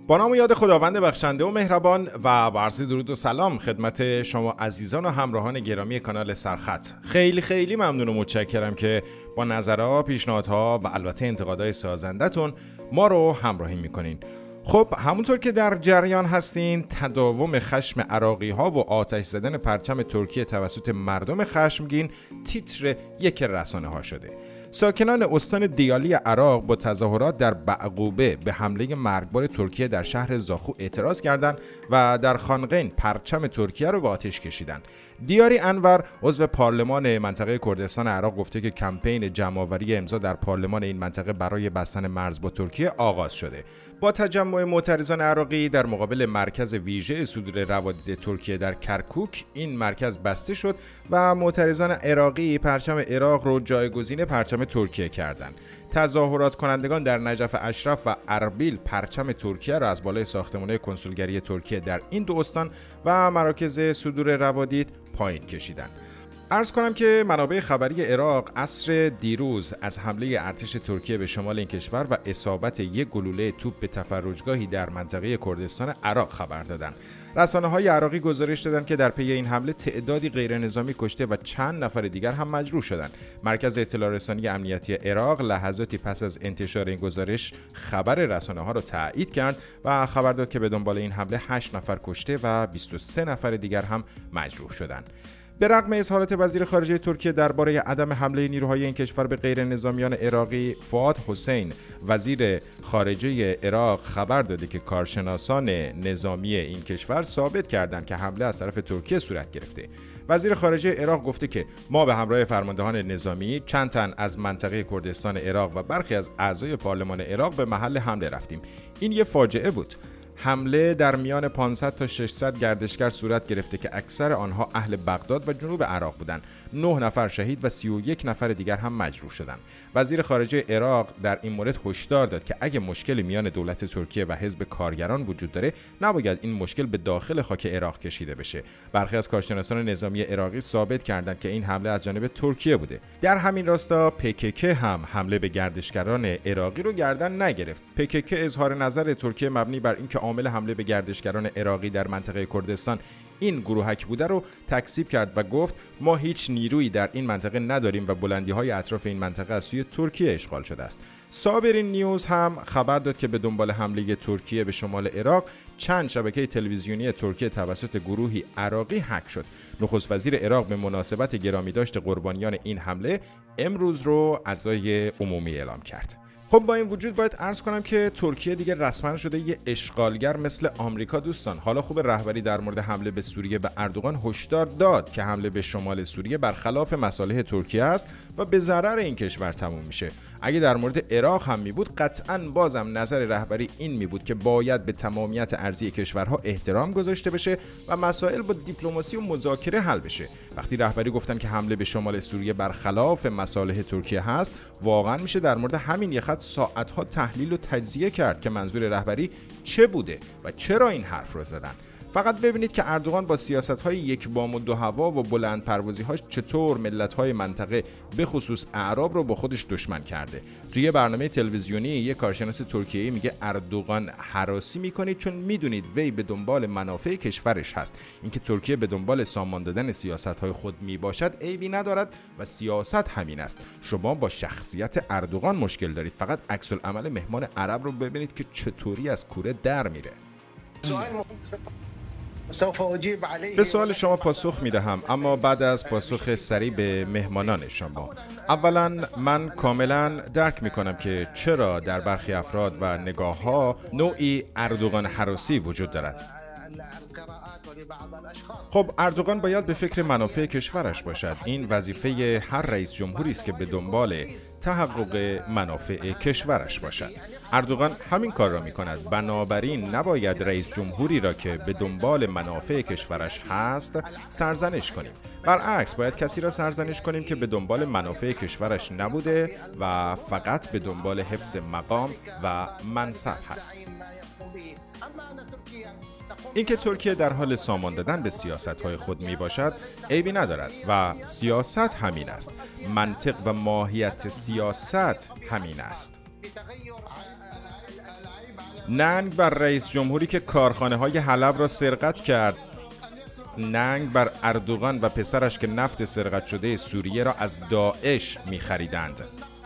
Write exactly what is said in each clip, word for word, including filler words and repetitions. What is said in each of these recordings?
با نام و یاد خداوند بخشنده و مهربان و با عرض درود و سلام خدمت شما عزیزان و همراهان گرامی کانال سرخط. خیلی خیلی ممنون و متشکرم که با نظرها، پیشنهادها و البته انتقادهای سازندتون ما رو همراهی میکنین. خب همونطور که در جریان هستین، تداوم خشم عراقی ها و آتش زدن پرچم ترکیه توسط مردم خشمگین تیتر یک رسانه ها شده. ساکنان استان دیالی عراق با تظاهرات در بعقوبه به حمله مرگبار ترکیه در شهر زاخو اعتراض کردند و در خانقین پرچم ترکیه رو به آتش کشیدند. دیاری انور عضو پارلمان منطقه کردستان عراق گفته که کمپین جمع‌آوری امضا در پارلمان این منطقه برای بستن مرز با ترکیه آغاز شده. با تجمع معترضان عراقی در مقابل مرکز ویژه صدور روادید ترکیه در کرکوک، این مرکز بسته شد و معترضان عراقی پرچم عراق رو جایگزین پرچم ترکیه کردند. تظاهرات کنندگان در نجف اشرف و اربیل پرچم ترکیه را از بالای ساختمان کنسولگری ترکیه در این دو استان و مراکز صدور روادید پایین کشیدند. عرض کنم که منابع خبری عراق عصر دیروز از حمله ارتش ترکیه به شمال این کشور و اصابت یک گلوله توپ به تفرجگاهی در منطقه کردستان عراق خبر دادند. رسانه‌های عراقی گزارش دادند که در پی این حمله تعدادی غیرنظامی کشته و چند نفر دیگر هم مجروح شدند. مرکز اطلاع رسانی امنیتی عراق لحظاتی پس از انتشار این گزارش خبر رسانه‌ها را تایید کرد و خبر داد که به دنبال این حمله هشت نفر کشته و بیست و سه نفر دیگر هم مجروح شدند. به رغم اظهارات وزیر خارجه ترکیه درباره عدم حمله نیروهای این کشور به غیر نظامیان عراقی، فؤاد حسین وزیر خارجه عراق خبر داده که کارشناسان نظامی این کشور ثابت کردند که حمله از طرف ترکیه صورت گرفته. وزیر خارجه عراق گفته که ما به همراه فرماندهان نظامی، چند تن از منطقه کردستان عراق و برخی از اعضای پارلمان عراق به محل حمله رفتیم. این یه فاجعه بود. حمله در میان پانصد تا ششصد گردشگر صورت گرفته که اکثر آنها اهل بغداد و جنوب عراق بودند. نه نفر شهید و سی و یک نفر دیگر هم مجروح شدند. وزیر خارجه عراق در این مورد هشدار داد که اگه مشکلی میان دولت ترکیه و حزب کارگران وجود داره، نباید این مشکل به داخل خاک عراق کشیده بشه. برخی از کارشناسان نظامی عراقی ثابت کردند که این حمله از جانب ترکیه بوده. در همین راستا پی هم حمله به گردشگران عراقی رو گردن نگرفت. پی اظهار نظر ترکیه مبنی بر اینکه عامل حمله به گردشگران عراقی در منطقه کردستان این گروهک بوده رو تکذیب کرد و گفت ما هیچ نیرویی در این منطقه نداریم و بلندی‌های اطراف این منطقه از سوی ترکیه اشغال شده است. صابرین نیوز هم خبر داد که به دنبال حمله ترکیه به شمال عراق چند شبکه تلویزیونی ترکیه توسط گروهی عراقی هک شد. نخست وزیر عراق به مناسبت گرامیداشت قربانیان این حمله امروز رو عزای عمومی اعلام کرد. خب با این وجود باید عرض کنم که ترکیه دیگه رسما شده یه اشغالگر مثل آمریکا دوستان. حالا خوب رهبری در مورد حمله به سوریه به اردوغان هشدار داد که حمله به شمال سوریه برخلاف مصالح ترکیه است و به ضرر این کشور تموم میشه. اگه در مورد عراق هم می بود قطعاً بازم نظر رهبری این می بود که باید به تمامیت ارضی کشورها احترام گذاشته بشه و مسائل با دیپلماسی و مذاکره حل بشه. وقتی رهبری گفتن که حمله به شمال سوریه برخلاف مصالح ترکیه هست، واقعاً میشه در مورد همین یه خط ساعتها تحلیل و تجزیه کرد که منظور رهبری چه بوده و چرا این حرف رو زدن. فقط ببینید که اردوغان با سیاست‌های یک بام و دو هوا و بلند پروازی‌هاش چطور ملت‌های منطقه به خصوص اعراب رو با خودش دشمن کرده. توی برنامه تلویزیونی یک کارشناس ترکیه‌ای میگه اردوغان هراسی میکنید چون میدونید وی به دنبال منافع کشورش هست. اینکه ترکیه به دنبال سامان دادن سیاست‌های خود میباشد عیبی ندارد و سیاست همین است. شما با شخصیت اردوغان مشکل دارید. فقط عکس العمل مهمان عرب رو ببینید که چطوری از کوره در میره. به سوال شما پاسخ می دهم، اما بعد از پاسخ سریع به مهمانان شما. اولا من کاملا درک می کنم که چرا در برخی افراد و نگاه ها نوعی اردوغان هراسی وجود دارد. خب اردوغان باید به فکر منافع کشورش باشد. این وظیفه هر رئیس جمهوری است که به دنبال تحقق منافع کشورش باشد. اردوغان همین کار را می کند. بنابراین نباید رئیس جمهوری را که به دنبال منافع کشورش هست سرزنش کنیم. برعکس باید کسی را سرزنش کنیم که به دنبال منافع کشورش نبوده و فقط به دنبال حفظ مقام و منصب هست. اینکه ترکیه در حال سامان دادن به سیاست‌های خود می باشد عیبی ندارد و سیاست همین است. منطق و ماهیت سیاست همین است. ننگ بر رئیس جمهوری که کارخانه های حلب را سرقت کرد. ننگ بر اردوغان و پسرش که نفت سرقت شده سوریه را از داعش می خریدند.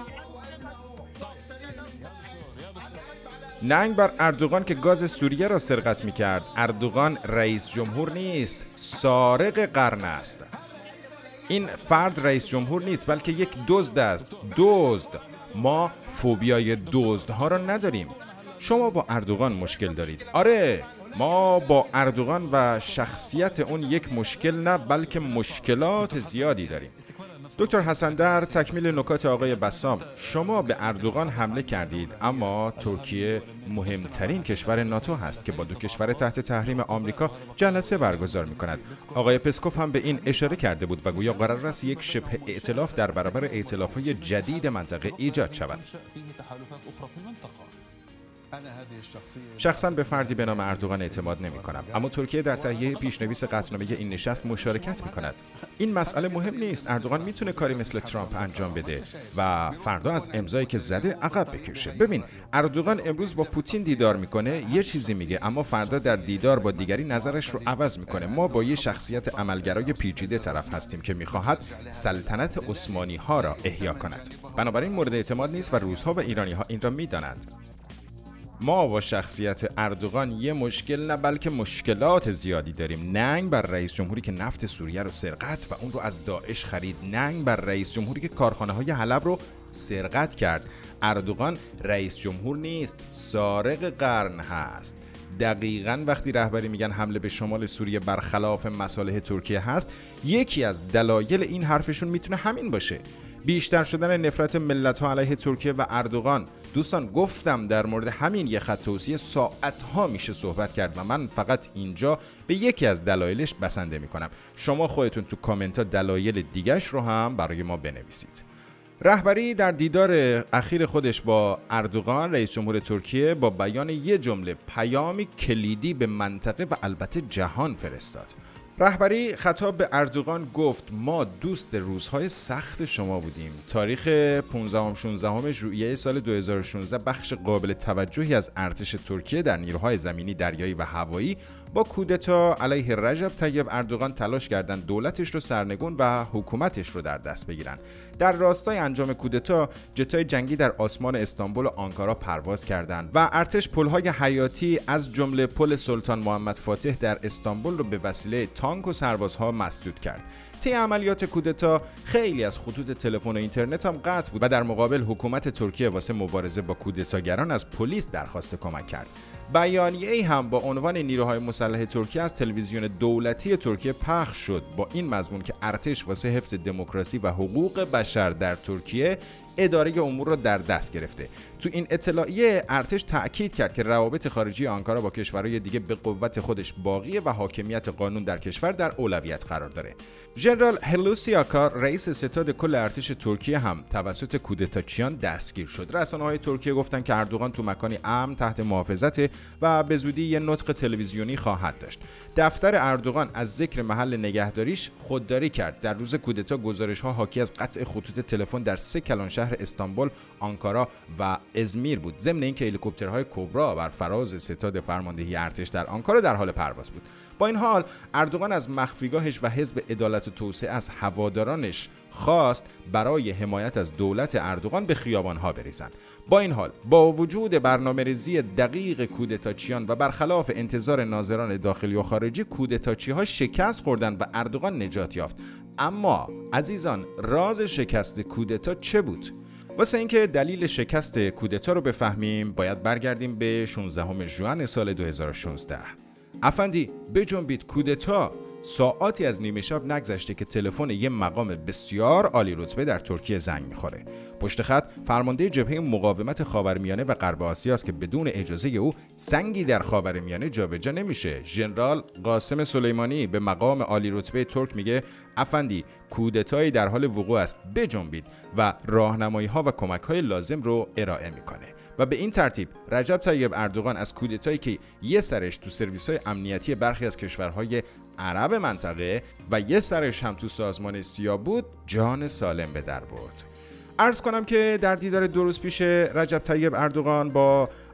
ننگ بر اردوغان که گاز سوریه را سرقت می کرد. اردوغان رئیس جمهور نیست، سارق قرن است. این فرد رئیس جمهور نیست بلکه یک دزد است. دزد. ما فوبیای دزدها را نداریم. شما با اردوغان مشکل دارید. آره، ما با اردوغان و شخصیت اون یک مشکل نه بلکه مشکلات زیادی داریم. دکتر حسن در تکمیل نکات آقای بسام، شما به اردوغان حمله کردید، اما ترکیه مهمترین کشور ناتو هست که با دو کشور تحت تحریم آمریکا جلسه برگزار می کند. آقای پسکوف هم به این اشاره کرده بود و گویا قرار است یک شبه ائتلاف در برابر ائتلاف‌های جدید منطقه ایجاد شود. شخصا به فردی به نام اردوغان اعتماد نمی کنم، اما ترکیه در تهیه پیشنویس قطعنامه این نشست مشارکت می کند. این مسئله مهم نیست. اردوغان میتونه کاری مثل ترامپ انجام بده و فردا از امضایی که زده عقب بکشه. ببین، اردوغان امروز با پوتین دیدار میکنه، یه چیزی میگه، اما فردا در دیدار با دیگری نظرش رو عوض میکنه. ما با یه شخصیت عملگرای پیچیده طرف هستیم که میخواهد سلطنت عثمانی ها را احیا کند. بنابراین مورد اعتماد نیست و روس‌ها و ایرانی ها این را میدانند. ما با شخصیت اردوغان یه مشکل نه بلکه مشکلات زیادی داریم. ننگ بر رئیس جمهوری که نفت سوریه رو سرقت و اون رو از داعش خرید. ننگ بر رئیس جمهوری که کارخانه های حلب رو سرقت کرد. اردوغان رئیس جمهور نیست، سارق قرن هست. دقیقاً وقتی رهبری میگن حمله به شمال سوریه برخلاف مصالح ترکیه هست، یکی از دلایل این حرفشون میتونه همین باشه. بیشتر شدن نفرت ملت‌ها علیه ترکیه و اردوغان. دوستان، گفتم در مورد همین یه خط توصیه ساعت‌ها میشه صحبت کرد و من فقط اینجا به یکی از دلایلش بسنده میکنم. شما خودتون تو کامنت‌ها دلایل دیگه‌اش رو هم برای ما بنویسید. رهبری در دیدار اخیر خودش با اردوغان رئیس جمهور ترکیه با بیان یه جمله پیامی کلیدی به منطقه و البته جهان فرستاد. رهبری خطاب به اردوغان گفت ما دوست روزهای سخت شما بودیم. تاریخ پانزدهم و شانزدهم ژوئیه سال دو هزار و شانزده بخش قابل توجهی از ارتش ترکیه در نیروهای زمینی، دریایی و هوایی با کودتا علیه رجب طیب اردوغان تلاش کردند دولتش رو سرنگون و حکومتش رو در دست بگیرن. در راستای انجام کودتا، جتای جنگی در آسمان استانبول و آنکارا پرواز کردند و ارتش پل‌های حیاتی از جمله پل سلطان محمد فاتح در استانبول رو به وسیله تانک و سربازها مسدود کرد. طی عملیات کودتا خیلی از خطوط تلفن و اینترنت هم قطع بود و در مقابل حکومت ترکیه واسه مبارزه با کودتاگران از پلیس درخواست کمک کرد. بیانیه‌ای هم با عنوان نیروهای مسلح ترکیه از تلویزیون دولتی ترکیه پخش شد با این مضمون که ارتش واسه حفظ دموکراسی و حقوق بشر در ترکیه اداره امور را در دست گرفته. تو این اطلاعیه ارتش تأکید کرد که روابط خارجی آنکارا با کشورهای دیگه به قوت خودش باقیه و حاکمیت قانون در کشور در اولویت قرار داره. ژنرال هلوسی آکار رئیس ستاد کل ارتش ترکیه هم توسط کودتاچیان دستگیر شد. رسانه‌های ترکیه گفتن که اردوغان تو مکانی امن تحت محافظت و به زودی یه نطق تلویزیونی خواهد داشت. دفتر اردوغان از ذکر محل نگهداریش خودداری کرد. در روز کودتا گزارش‌ها حاکی از قطع خطوط تلفن در سه کلان شهر استانبول، آنکارا و ازمیر بود. ضمن اینکه هلیکوپترهای کبرا بر فراز ستاد فرماندهی ارتش در آنکارا در حال پرواز بود. با این حال اردوغان از مخفیگاهش و حزب عدالت و توسعه از هوادارانش خواست برای حمایت از دولت اردوغان به خیابان‌ها بریزند. با این حال با وجود برنامه‌ریزی دقیق کودتاچیان و برخلاف انتظار ناظران داخلی و خارجی، کودتاچی‌ها شکست خوردند و اردوغان نجات یافت. اما عزیزان، راز شکست کودتا چه بود؟ واسه اینکه دلیل شکست کودتا رو بفهمیم باید برگردیم به شانزدهم ژوئن سال دو هزار و شانزده. افندی بجنبید، کودتا! ساعاتی از نیمه شب نگذشته که تلفن یه مقام بسیار عالی رتبه در ترکیه زنگ میخوره. پشت خط فرمانده جبهه مقاومت خاورمیانه و غرب آسیا است که بدون اجازه او سنگی در خاورمیانه جابجا نمیشه. ژنرال قاسم سلیمانی به مقام عالی رتبه ترک میگه افندی، کودتایی در حال وقوع است، بجنبید و راهنمایی‌ها و کمک‌های لازم رو ارائه میکنه. و به این ترتیب رجب طیب اردوغان از کودتایی که یه سرش تو سرویس‌های امنیتی برخی از کشورهای عرب منطقه و یه سرش هم تو سازمان سیا بود، جان سالم به در برد. عرض کنم که در دیدار دو روز پیش رجب طیب اردوغان با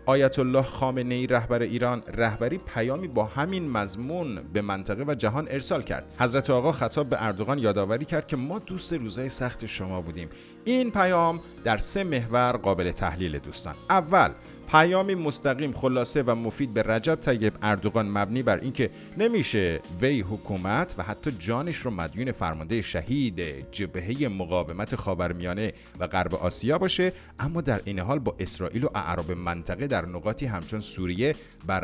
آیت الله خامنه‌ای رهبر ایران رهبری پیامی با همین مضمون به منطقه و جهان ارسال کرد. حضرت آقا خطاب به اردوغان یادآوری کرد که ما دوست روزای سخت شما بودیم. این پیام در سه محور قابل تحلیل دوستان. اول، پیامی مستقیم، خلاصه و مفید به رجب طیب اردوغان مبنی بر اینکه نمیشه وی حکومت و حتی جانش رو مدیون فرمانده شهید جبهه مقاومت خاورمیانه و غرب آسیا باشه، اما در این حال با اسرائیل و اعراب منطقه در نقاطی همچون سوریه بر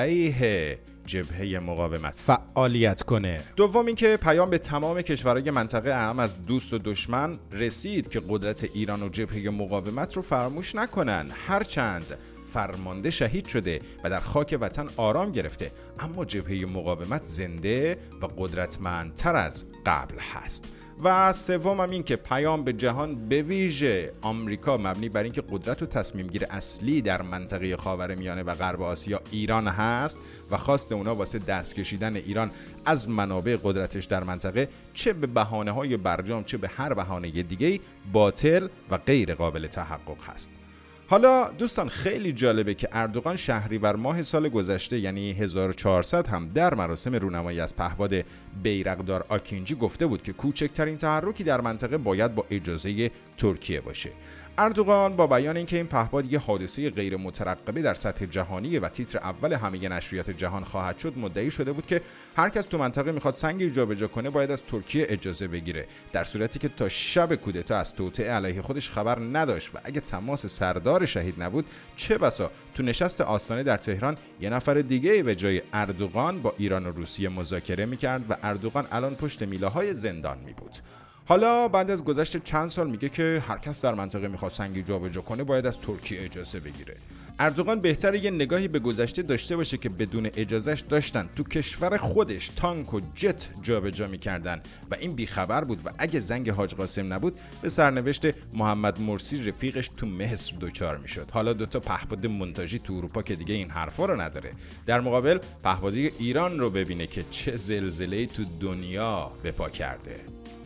علیه جبهه مقاومت فعالیت کنه. دوم اینکه پیام به تمام کشورهای منطقه هم از دوست و دشمن رسید که قدرت ایران و جبهه مقاومت رو فراموش نکنن، هرچند فرمانده شهید شده و در خاک وطن آرام گرفته، اما جبهه مقاومت زنده و قدرتمندتر از قبل هست. و سوم هم این که پیام به جهان به ویژه آمریکا مبنی بر اینکه قدرت و تصمیم گیر اصلی در منطقه خاورمیانه و غرب آسیا ایران هست و خواست اونا واسه دست کشیدن ایران از منابع قدرتش در منطقه چه به بهانه‌های برجام چه به هر بهانه دیگه‌ای باطل و غیر قابل تحقق هست. حالا دوستان خیلی جالبه که اردوغان شهریور ماه سال گذشته یعنی هزار و چهارصد هم در مراسم رونمایی از پهپاد بیرقدار آکینجی گفته بود که کوچکترین تحرکی در منطقه باید با اجازه ترکیه باشه. اردوغان با بیان اینکه این پهپاد یه حادثه غیر مترقبه در سطح جهانی و تیتر اول همه نشریات جهان خواهد شد، مدعی شده بود که هر کس تو منطقه میخواد سنگی جابجا کنه باید از ترکیه اجازه بگیره، در صورتی که تا شب کودتا از توطئه علیه خودش خبر نداشت و اگه تماس سردار شهید نبود چه بسا تو نشست آستانه در تهران یه نفر دیگه به جای اردوغان با ایران و روسیه مذاکره میکرد و اردوغان الان پشت میله‌های زندان میبود. حالا بعد از گذشت چند سال میگه که هر کس در منطقه میخواد سنگی جابجا کنه باید از ترکیه اجازه بگیره. اردوغان بهتره یه نگاهی به گذشته داشته باشه که بدون اجازهش داشتن تو کشور خودش تانک و جت جابجا میکردن و این بیخبر بود و اگه زنگ حاج قاسم نبود به سرنوشت محمد مرسی رفیقش تو مصر دوچار میشد. حالا دوتا پهپاد مونتاژی تو اروپا که دیگه این حرفا رو نداره. در مقابل پهپادی ایران رو ببینه که چه زلزله‌ای تو دنیا به پا کرده.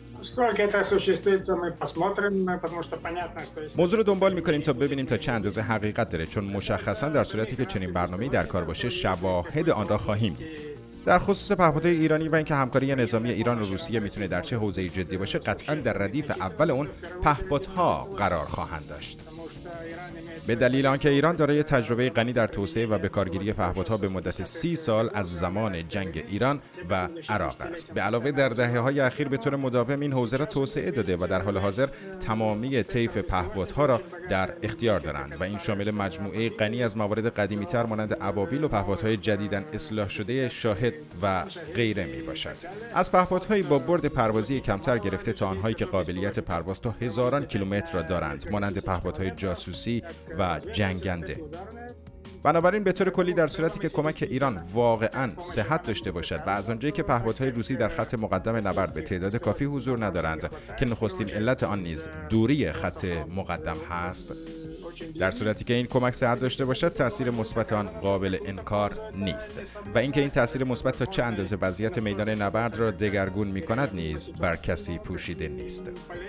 موضوع رو دنبال میکنیم تا ببینیم تا چه اندازه حقیقت داره، چون مشخصا در صورتی که چنین برنامه‌ای در کار باشه شواهد آن را خواهیم دید. در خصوص پهپادهای ایرانی و اینکه همکاری نظامی ایران و روسیه میتونه در چه حوزه‌ای جدی باشه، قطعا در ردیف اول اون پهپادها قرار خواهند داشت. به دلیل آنکه ایران دارای تجربه غنی در توسعه و به کارگیری پهپادها به مدت سی سال از زمان جنگ ایران و عراق است. به علاوه در دهه‌های اخیر به طور مداوم این حوزه را توسعه داده و در حال حاضر تمامی طیف پهپادها را در اختیار دارند و این شامل مجموعه غنی از موارد قدیمی‌تر مانند ابابیل و پهپادهای جدیداً اصلاح شده شاهد و غیره می باشد. از پهپادهایی با برد پروازی کمتر گرفته تا آنهایی که قابلیت پرواز تا هزاران کیلومتر را دارند، مانند پهپادهای جاسوسی و جنگنده. بنابراین به طور کلی در صورتی که کمک ایران واقعاً صحت داشته باشد و از آنجایی که پهپادهای روسی در خط مقدم نبرد به تعداد کافی حضور ندارند که نخستین علت آن نیز دوری خط مقدم هست، در صورتی که این کمک صحت داشته باشد تأثیر مثبت آن قابل انکار نیست و اینکه این تأثیر مثبت تا چه اندازه وضعیت میدان نبرد را دگرگون می‌کند نیز بر کسی پوشیده نیست.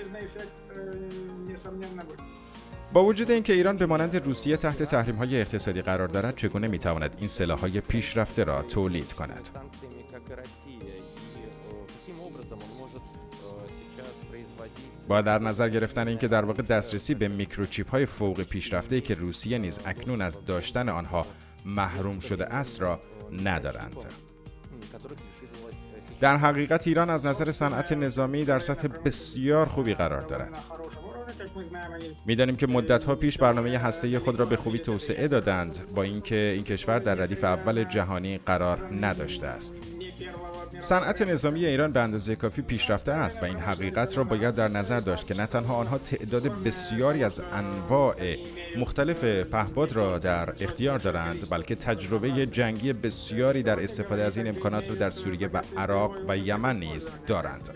با وجود اینکه ایران به مانند روسیه تحت تحریم‌های اقتصادی قرار دارد، چگونه می‌تواند این سلاح‌های پیشرفته را تولید کند؟ با در نظر گرفتن اینکه در واقع دسترسی به میکروچیپ‌های فوق پیشرفته‌ای که روسیه نیز اکنون از داشتن آنها محروم شده است را ندارند. در حقیقت ایران از نظر صنعت نظامی در سطح بسیار خوبی قرار دارد. می‌دانیم که مدت‌ها پیش برنامه هسته‌ای خود را به خوبی توسعه دادند، با اینکه این کشور در ردیف اول جهانی قرار نداشته است. صنعت نظامی ایران به اندازه کافی پیشرفته است و این حقیقت را باید در نظر داشت که نه تنها آنها تعداد بسیاری از انواع مختلف پهپاد را در اختیار دارند، بلکه تجربه جنگی بسیاری در استفاده از این امکانات را در سوریه و عراق و یمن نیز دارند.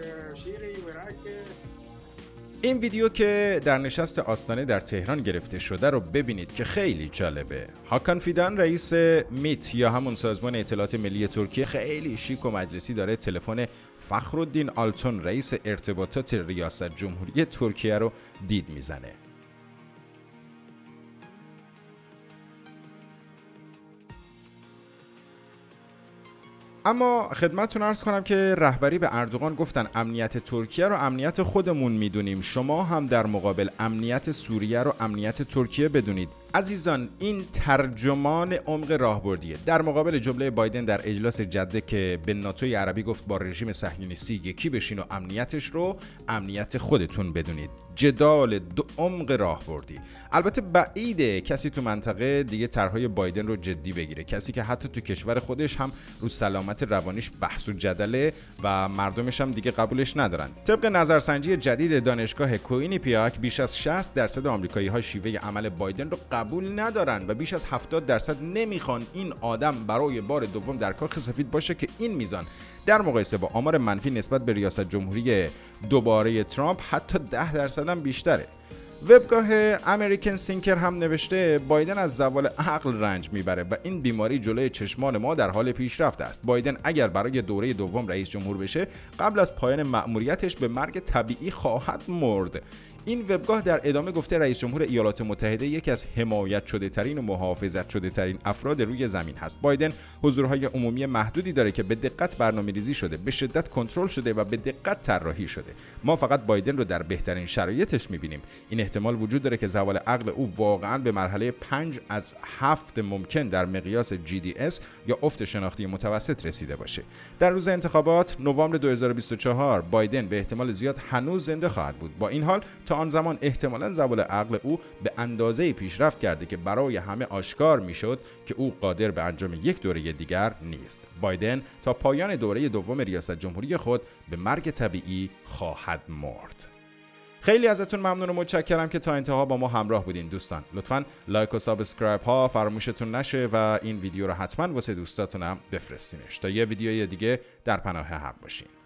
این ویدیو که در نشست آستانه در تهران گرفته شده رو ببینید که خیلی جالبه. هاکان فیدان رئیس میت یا همون سازمان اطلاعات ملی ترکیه خیلی شیک و مجلسی داره تلفن فخرالدین آلتون رئیس ارتباطات ریاست جمهوری ترکیه رو دید میزنه. اما خدمتتون عرض کنم که رهبری به اردوغان گفتن امنیت ترکیه رو امنیت خودمون میدونیم، شما هم در مقابل امنیت سوریه رو امنیت ترکیه بدونید. عزیزان، این ترجمان عمق راهبردیه در مقابل جمله بایدن در اجلاس جده که به ناتوی عربی گفت با رژیم صهیونیستی یکی بشین و امنیتش رو امنیت خودتون بدونید. جدال دو عمق راهبردی. البته بعیده کسی تو منطقه دیگه طرحهای بایدن رو جدی بگیره، کسی که حتی تو کشور خودش هم رو سلامت روانیش بحث و جدله و مردمش هم دیگه قبولش ندارن. طبق نظرسنجی جدید دانشگاه کوینیپیاک بیش از شصت درصد آمریکایی‌ها شیوه عمل بایدن رو قبول ندارن و بیش از هفتاد درصد نمیخوان این آدم برای بار دوم در کاخ سفید باشه که این میزان در مقایسه با آمار منفی نسبت به ریاست جمهوری دوباره ترامپ حتی ده درصد هم بیشتره. وبگاه امریکن سینکر هم نوشته بایدن از زوال عقل رنج میبره و این بیماری جلوی چشمان ما در حال پیشرفت است. بایدن اگر برای دوره دوم رئیس جمهور بشه قبل از پایان مأموریتش به مرگ طبیعی خواهد مرد. این وبگاه در ادامه گفته رئیس جمهور ایالات متحده یکی از حمایت شده ترین و محافظت شده ترین افراد روی زمین هست. بایدن حضورهای عمومی محدودی داره که به دقت برنامه‌ریزی شده، به شدت کنترل شده و به دقت طراحی شده. ما فقط بایدن رو در بهترین شرایطش می‌بینیم. این احتمال وجود داره که زوال عقل او واقعاً به مرحله پنج از هفت ممکن در مقیاس جی دی اس یا افت شناختی متوسط رسیده باشه. در روز انتخابات نوامبر دو هزار و بیست و چهار بایدن به احتمال زیاد هنوز زنده خواهد بود. با این حال تا آن زمان احتمالاً زوال عقل او به اندازه‌ای پیشرفت کرده که برای همه آشکار میشد که او قادر به انجام یک دوره دیگر نیست. بایدن تا پایان دوره دوم ریاست جمهوری خود به مرگ طبیعی خواهد مرد. خیلی ازتون ممنون و متشکرم که تا انتها با ما همراه بودین دوستان. لطفاً لایک و سابسکرایب ها فراموشتون نشه و این ویدیو رو حتما واسه دوستاتونم بفرستینش تا یه ویدیوی دیگه در پناه حق باشین.